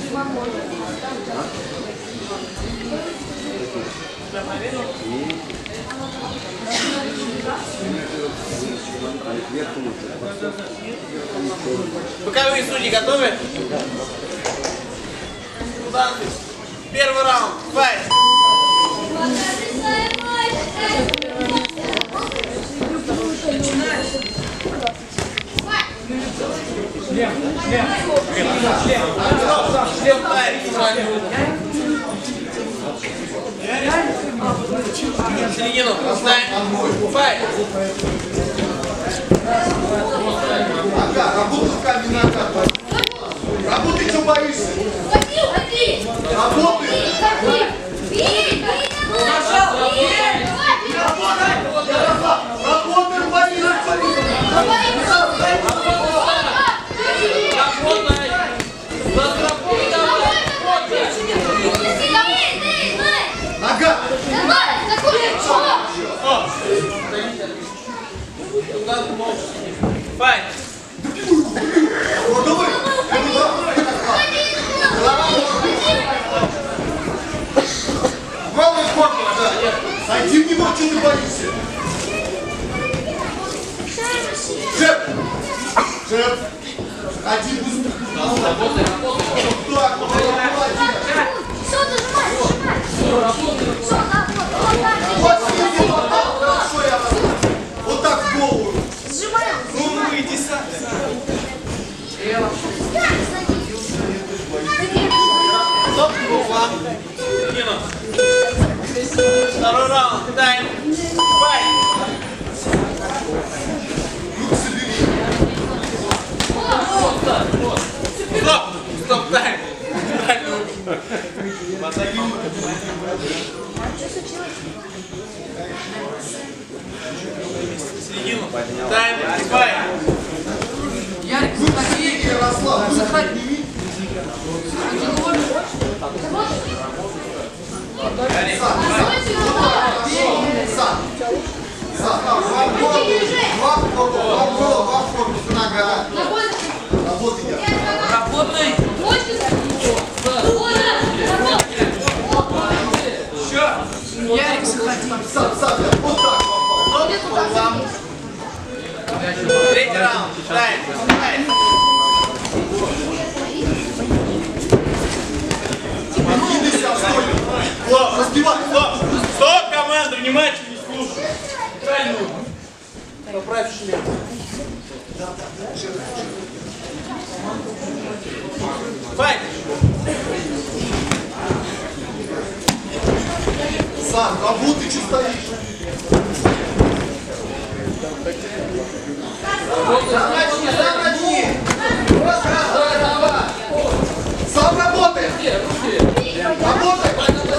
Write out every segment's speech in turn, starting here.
Боковые судьи готовы? Первый раунд. Файт! Середину. Файт! Ага, работай руками нога. Работай, что боишься? Работай! Работай, Нога! Файт! Вот давай! Главное корпус, да! Сойди в него, что ты боишься? Шеф! Шеф! Ходи быстро! Работай, Так, молодец! Все, нажимай! Вот сиди, вот так, хорошо я вас. Вот так в голову. Сжимаем! Ну, выйди сам. Стоп, второй раунд. Тайм. Файт! Руки собери. Стоп! Стоп, тайм! Середину. Тайм. Файт! Руки собери, Ярослав. Руки подними. Работай! Ярик, заходи. Вот так попал. Третий раунд. Тайм. Файт! Откидывайся, стой. Стоп! Разбивай. Стоп! Стоп, команда! Внимательно слушай! Правильно! Поправь шлем. Файт! Сам, работай, что стоишь? Замочни! Сам работай! Работай!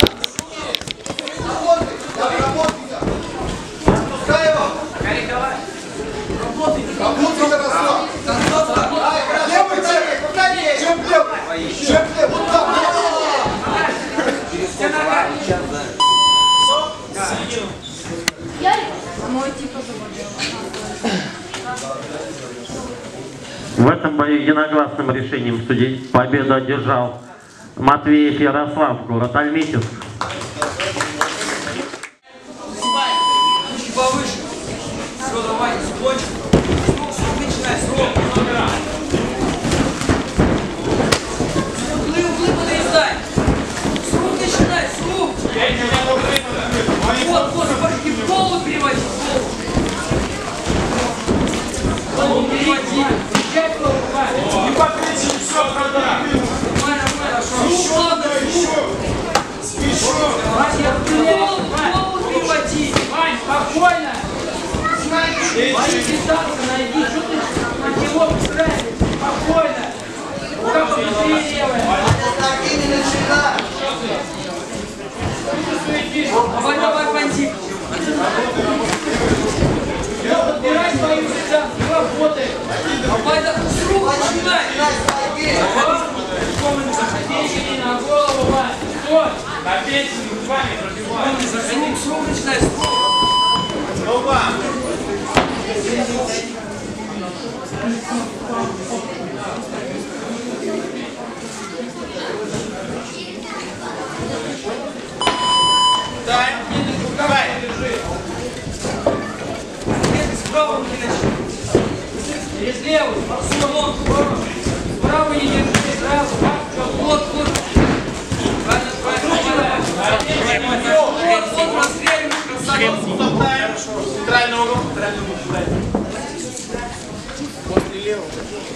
Работай! Пускай его! Работай, Ярослав! Левый человек! Чем левый? Чем левый? Вот так! Ярик, а мой типа заводил. В этом бою единогласным решением судей победу одержал Матвеев Ярослав, город Альметьевск. Чуть повыше. Все, давай, склончик. Срок, начинай, срок. Углы подрезай. Срок начинай, срок. Вот, башки в голову переводи, в голову переводи. Не покричи, все, продам! Еще надо, голову переводи. Вань, спокойно! Вань, дистанцию найди, что ты на него устраиваешь? Спокойно! Рука побыстрее левая! Давай, Фантик. Подбирай свою дистанцию, работай! Давай, срок начинай. Заходи на голову, Вань! Стой! Опять с вами пробивай. Срок начинай, срок. Оба!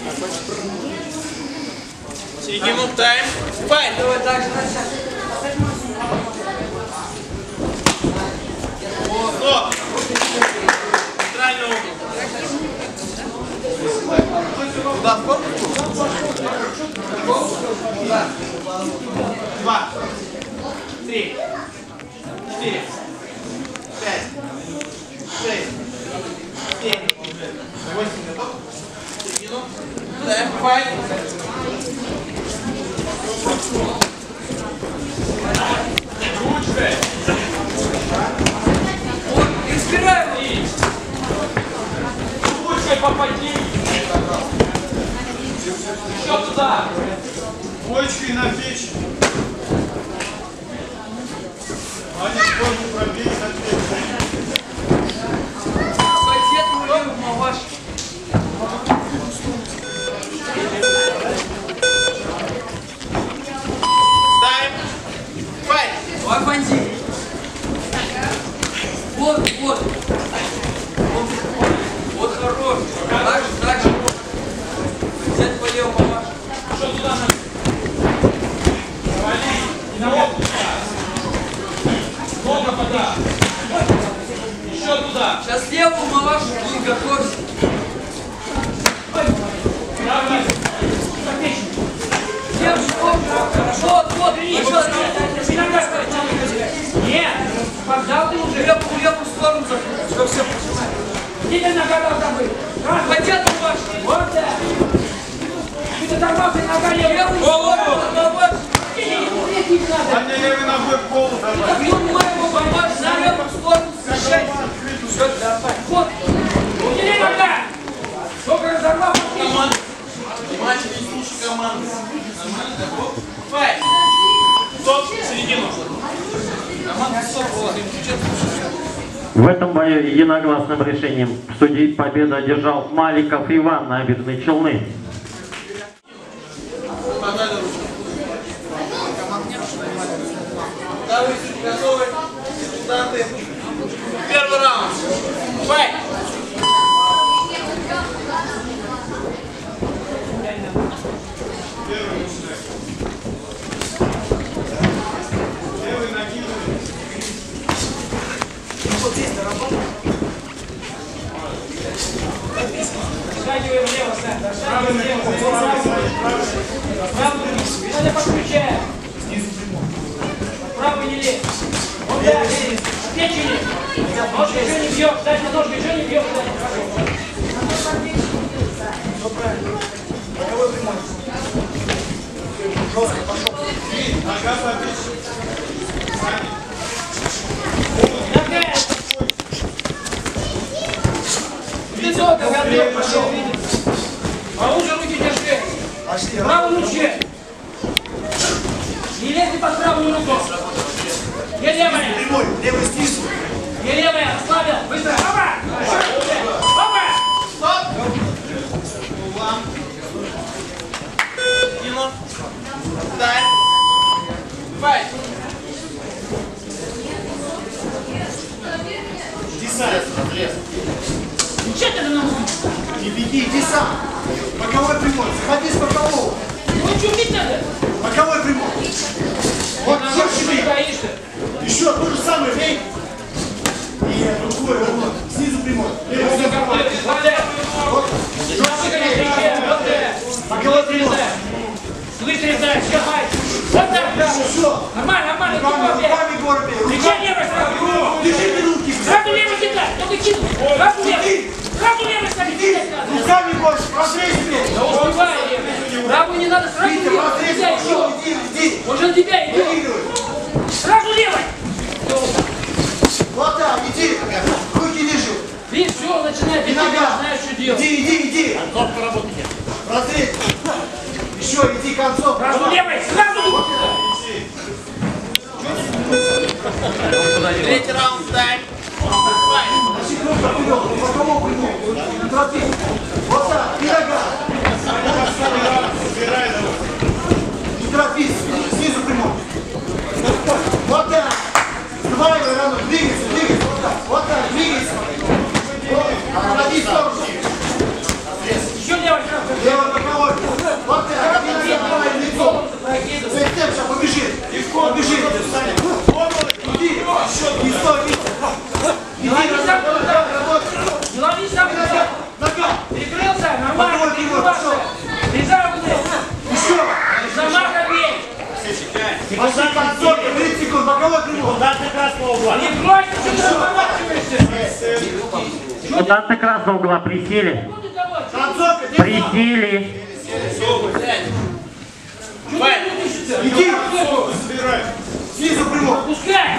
Середину, тайм, файт! Давай дальше, дальше. Стоп! Центральный угол. Куда, в корпус? Куда? 2, 3, 4, 5, 6, 7, 8, готов? Середину. Тайм, файт! Ручкой! Избирай его! Ручкой попади. Еще туда. Почкой на печень. Аня, почку пробей на печень. Пойдет мой маваш. Тайм. Файт. Давай бандит. Вот, вот. Вот хорош. Дальше, дальше. Взять по левому маваш. Еще туда надо. Вали. И на лоб. Нога пода. Еще туда. Сейчас левому маваш и готовься. Правый. Запечь. Левый, вот, вот. Еще. Нет. Поддал ты уже. Левую сторону закрыть. Чтобы все понимали. Теперь нога должна быть. Раз. Хотят маваш. Вот так. Ты оторвался, нога левая. Левую сторону маваш. Аня, левой ногой в пол давай. Бьем моего маваш на левую сторону. Смещай. Все, давай. Вот. Удели нога. Только разорвал. Команда. Внимательно слушай команду. Нормально, готов? Файт. Стоп, середину. Команда стоп, Володя, В этом бою единогласным решением судей победу одержал Маликов Иван, Набережные Челны. Подали руку. Да, вы готовы? Результаты. Первый раунд. Файт. Левый накидывай. Вот здесь доработал. Шагивай влево, Сань. Шагивай влево. Правый. Надо подключать. Правый не лезь. Вот так. Печени. Ножка еще не бьет. Дальше ножка еще не бьет. Жестко пошел. Нога победит. Нога. Лицо, как отбил, пошел. А лучше руки держи. Пошли. Правую руке. Не лезь под правую руку. Не левая. Прямой, левый снизу. Не левая. Ослабил. Быстро. Опа. Опа. Стоп. Углам. Кину. Тайм. Файт. Иди сам, разрез. Ничего ты нам Не беги, иди сам. Боковой прямой. Заходи с бокового. Ну что бить надо? Боковой прямой. Вот На еще ножке себе. стоишь-то. Еще то же самое, бей. И другой, вот. Снизу прямой. Левый снизу прямой. Вот. Боковой прямой. Выстрелай, шагай. Вот так. Все. Нормально, нормально. Руками горбе. Плеча левой сразу. Держи руки. Сразу левый кидай. Только кинул. Сразу левый. Сразу левый ставить. Кидать надо. Руками больше. Просрей себе. Да успевай левый. Правую не надо. Сразу Витя, левый. просрей Кидай себе. еще. Иди. Он же на тебя идет. Выигрывай. Сразу левой. Вот так, иди. Руки держи. Видишь, все, начинает. И нога. Знаешь, что делать. Иди. Концовку работайте. Просрей. Еще, иди, концовку. Сразу левой. Сразу. Третий раунд, тайм. Значит, руку вперед, бокового прямого. Трапез. Вот так, и нога. И трапез, снизу прямой. Вот так. Сдваивай рану, двигайся, вот так, двигайся. Вот, отводи в сторону. Еще левой сразу. Левый кого тревогу? Куда-то красного угла. Не бросьте, что ты разворачиваешься. Депутаты красного угла присели. Концовка, Присели. иди! Снизу прямой! Пускай.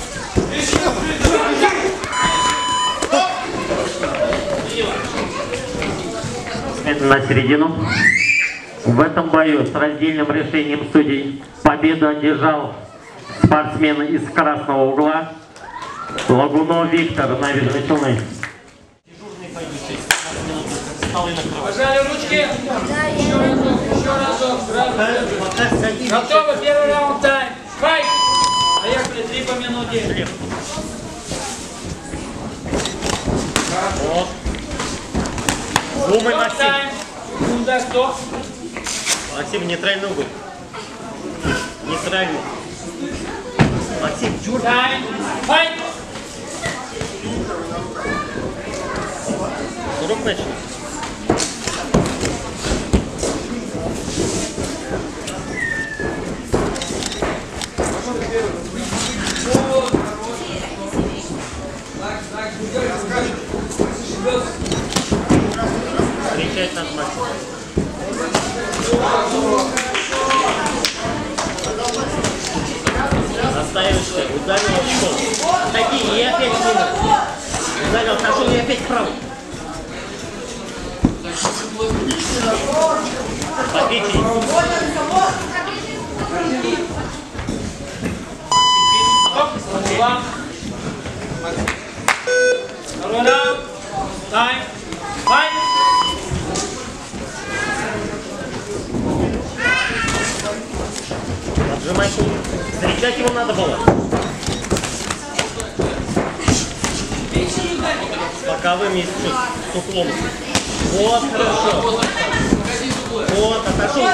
Это на середину. В этом бою с раздельным решением судей победу одержал спортсмен из красного угла Лагунов Виктор, Набережные Челны. Пожали ручки. Еще разок. Сразу. Готовы, первый раунд, тайм. Файт. Поехали, 3 по минуте. Вот. Думай, Максим. Тайм. Секунда, кто? Максим, нейтральный угол. Нейтральный. Максим, чур. Тайм. Файт. Урок начали. Встречать нас, Максим. Оставишься, ударил очком. Такие, и опять сниму. Ударил, отошел и опять вправо. Победите. Второй раунд. Тайм. Файт. Отжимай шум. Встречать его надо было. С боковым есть с уклом. Вот, хорошо. Вот, отошел.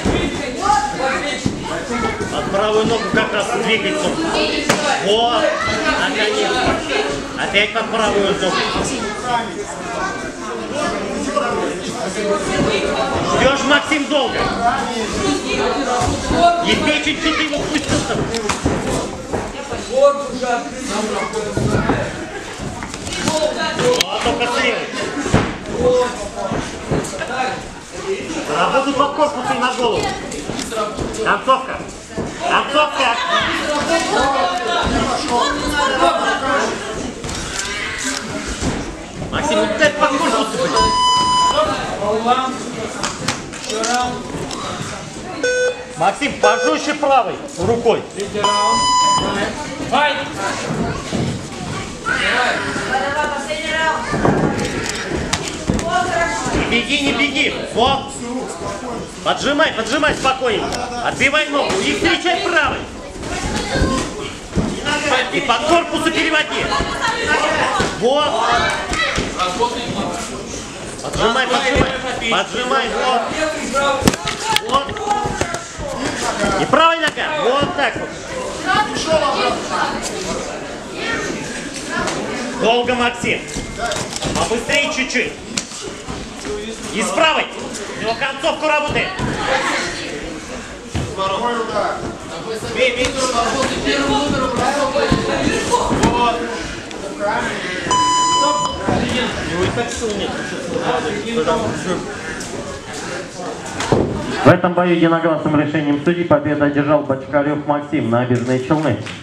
Под правую ногу как раз двигается. Вот, наконец-то. Опять под правую ногу. Ждешь, Максим, долго. И чуть-чуть его пустился. Вот, только слева. Работай под корпусом на голову. Концовка. Концовка. Максим, вот дай под корпусом. Максим, пожестче правой рукой. Третий раунд. Файт. Не беги, не беги. Вот. Поджимай, поджимай спокойно. Отбивай ногу и встречай правой. И под корпусу переводи. Вот. Поджимай, поджимай. Поджимай, вот. Вот. И правой нога. Вот так вот. Долго, Максим. Побыстрее чуть-чуть. И с правой. Его концовку работает. Бей, бей. Вот. Его и так сил нет. В этом бою единогласным решением судей победу одержал Бочкарев Максим, Набережные Челны.